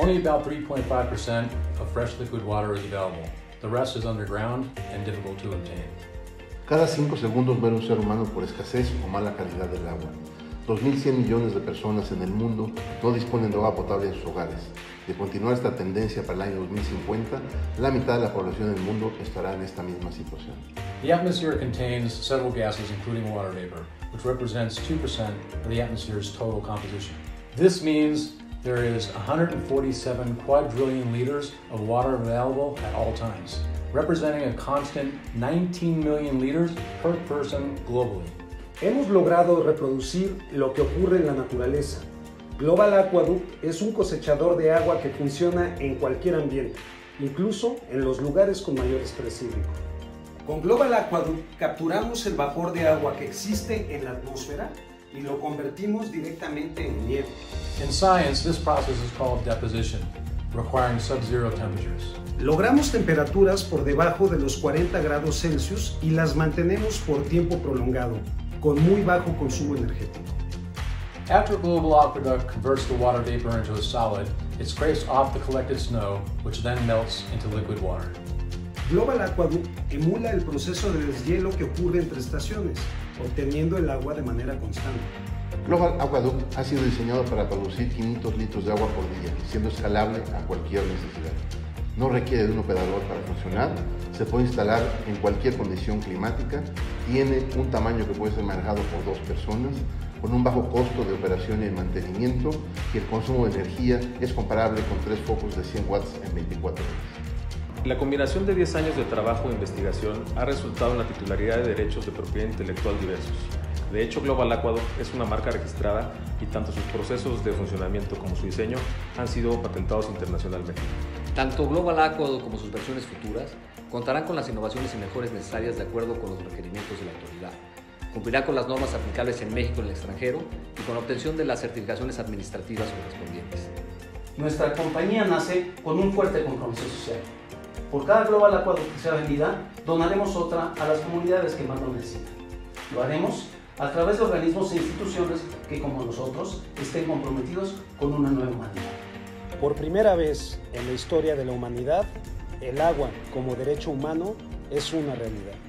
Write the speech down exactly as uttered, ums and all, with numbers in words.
Only about three point five percent of fresh liquid water is available. The rest is underground and difficult to obtain. Cada cinco segundos muere un ser humano por escasez o mala calidad del agua. dos mil cien millones de personas en el mundo no disponen de agua potable en sus hogares. De continuar esta tendencia para el año dos mil cincuenta, la mitad de la población del mundo estará en esta misma situación. The atmosphere contains several gases, including water vapor, which represents two percent of the atmosphere's total composition. This means there is one hundred forty-seven quadrillion liters of water available at all times, representing a constant nineteen million liters per person globally. Hemos logrado reproducir lo que ocurre en la naturaleza. Global Aqueduct es un cosechador de agua que funciona en cualquier ambiente, incluso en los lugares con mayor estrés hídrico. Con Global Aqueduct capturamos el vapor de agua que existe en la atmósfera y lo convertimos directamente en nieve. In science, this process is called deposition, requiring sub-zero temperatures. Logramos temperaturas por debajo de los cuarenta grados Celsius y las mantenemos por tiempo prolongado, con muy bajo consumo energético. After Global Aqueduct converts the water vapor into a solid, it scrapes off the collected snow, which then melts into liquid water. Global Aqueduct emula el proceso de deshielo que ocurre entre estaciones, obteniendo el agua de manera constante. Global Aqueduct ha sido diseñado para producir quinientos litros de agua por día, siendo escalable a cualquier necesidad. No requiere de un operador para funcionar, se puede instalar en cualquier condición climática, tiene un tamaño que puede ser manejado por dos personas, con un bajo costo de operación y mantenimiento, y el consumo de energía es comparable con tres focos de cien watts en veinticuatro horas. La combinación de diez años de trabajo e investigación ha resultado en la titularidad de derechos de propiedad intelectual diversos. De hecho, Global Aqueduct es una marca registrada y tanto sus procesos de funcionamiento como su diseño han sido patentados internacionalmente. Tanto Global Aqueduct como sus versiones futuras contarán con las innovaciones y mejoras necesarias de acuerdo con los requerimientos de la autoridad. Cumplirá con las normas aplicables en México y en el extranjero y con la obtención de las certificaciones administrativas correspondientes. Nuestra compañía nace con un fuerte compromiso social. Por cada Global Aqueduct que sea vendida, donaremos otra a las comunidades que más lo necesitan. Lo haremos a través de organismos e instituciones que, como nosotros, estén comprometidos con una nueva humanidad. Por primera vez en la historia de la humanidad, el agua como derecho humano es una realidad.